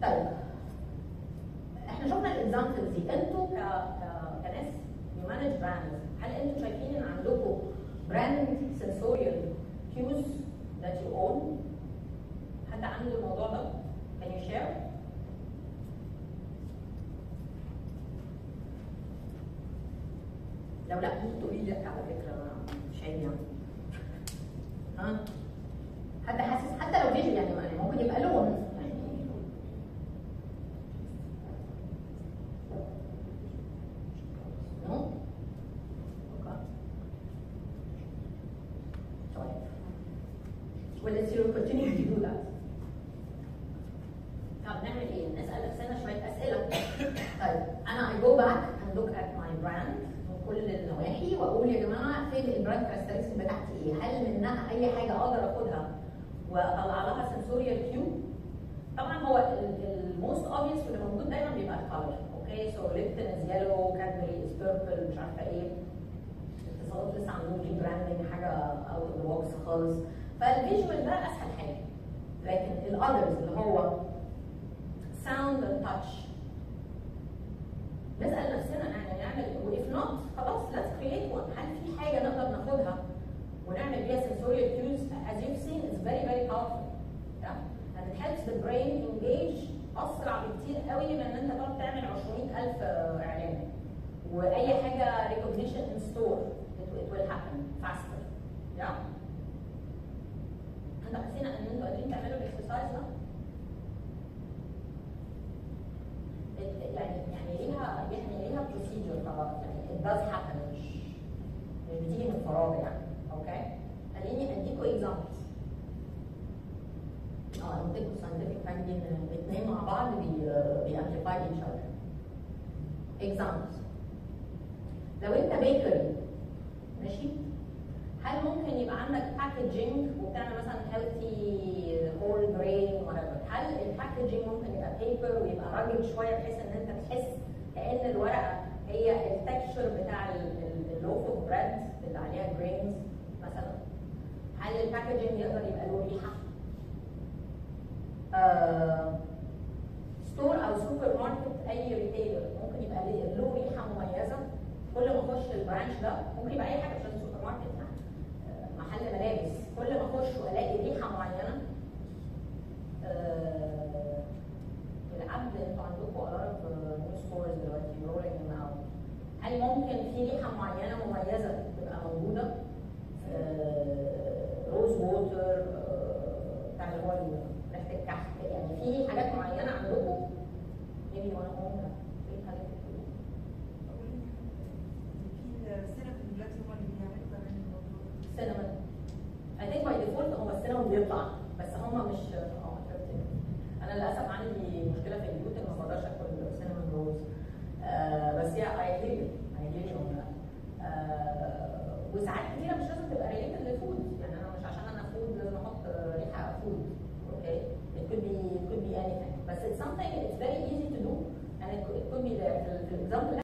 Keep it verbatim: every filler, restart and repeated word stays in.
طيب احنا شفنا الاكزامبلز دي، انتوا ك كناس يمانج براندز، هل انتوا شايفين ان عندكم براند سنسوريال كيوز that you own؟ حد عنده الموضوع ده؟ Can you share؟ لو لا ممكن تقولي لي على فكره مش عيب يعني. ها؟ حد حاسس حتى لو فيجوال يعني ممكن يبقى لون يعني. نو؟ اوكي. طيب. Well, let's continue to do that. طب نعمل ايه؟ نسال نفسنا شويه اسئله. طيب انا I go back and look at my brand من كل النواحي واقول يا جماعه فين البراند كاركترستكس بتاعتي ايه؟ هل منها اي حاجه اقدر اخدها واطلع لها سنسوريال كيو؟ طبعا هو الموست اوبفيس واللي موجود دايما بيبقى الكالر، اوكي؟ سو ليبتون از يلو، كادبري از بيربل، مش عارفه ايه. اتصالات لسه عاملين ري براندنج حاجه اوت اوف ذا بوكس خالص. فالفيجوال ده اسهل حاجه. لكن الاذرز اللي هو ساوند اند تاتش نسال نفسنا يعني نعمل، واف نوت خلاص ليتس كرييت وان. هل في حاجه نقدر ناخدها ونعمل بيها sensorial cues as you've seen is very very powerful. Yeah? And it helps the brain engage اسرع بكتير قوي من ان انت تقعد تعمل عشرين ألف اعلان. واي حاجه recognition in store it, it will happen faster. Yeah? انتوا حاسين ان انتوا قادرين تعملوا الاكسرسايز ده؟ يعني يعني ليها يعني ليها بروسيجر خلاص يعني it does happen مش مش بتيجي من فراغ يعني. اوكي؟ خليني اديكوا اكزامبلز. اه اديكوا scientific fact دي ان الاثنين مع بعض بيامبليفاي each other. اكزامبلز. لو انت بيكري ماشي؟ هل ممكن يبقى عندك باكجينج وبتعمل مثلا هيلثي هول جرين whatever؟ هل الباكجينج ممكن يبقى بيبر ويبقى راجل شويه بحيث ان انت تحس كأن الورقه هي التكشر بتاع اللوف اوف بريد اللي عليها جرينز مثلا؟ هل الباكجينج يقدر يبقى له ريحه؟ آه ستور او سوبر ماركت اي ريتيلر ممكن يبقى له ريحه مميزه. كل ما اخش البرانش ده ممكن يبقى اي حاجه مش لازم سوبر ماركت يعني محل ملابس، كل ما اخش والاقي ريحه معينه. آه العبد انتوا عندكم قرارات نيو ستورز دلوقتي رولينج اوت، هل ممكن في ريحه معينه مميزه تبقى موجوده؟ آه روز ووتر بتاع اللي هو ريحه الكحك، يعني في حاجات معينه عندكم maybe وانا اقوم في حاجات كتير. في سينامون دلوقتي هم اللي بيعملوا كمان الموضوع. سينامون I think by default هو السينامون بيطلع بس هم مش اه انا للاسف عندي مشكله في الجلوتين ما بقدرش اكل سينامون رولز. آه بس يا I hear you I hear you on that. آه وساعات كتيره مش لازم تبقى related للفود، يعني انا مش عشان انا فود لازم احط ريحه فود. اوكي it could be it could be anything بس it's something it's very easy to do and it could, it could be there. في الاكزامبل